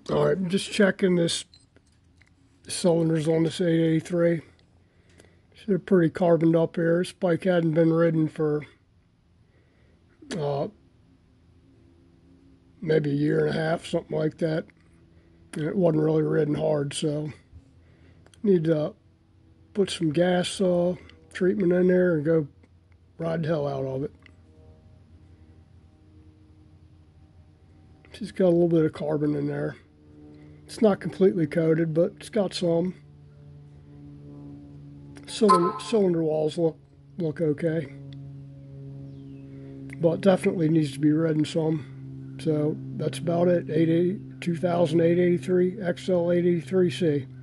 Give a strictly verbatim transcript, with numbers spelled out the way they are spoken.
All right, I'm just checking this cylinders on this eight eighty-three. So they're pretty carboned up here. This bike hadn't been ridden for uh, maybe a year and a half, something like that. And it wasn't really ridden hard, so need to put some gas uh, treatment in there and go ride the hell out of it. She's got a little bit of carbon in there. It's not completely coated, but it's got some. Cylinder, cylinder walls look look okay, but definitely needs to be ridden some. So that's about it. eight eighty, two thousand eight eighty-three X L eight eighty-three C.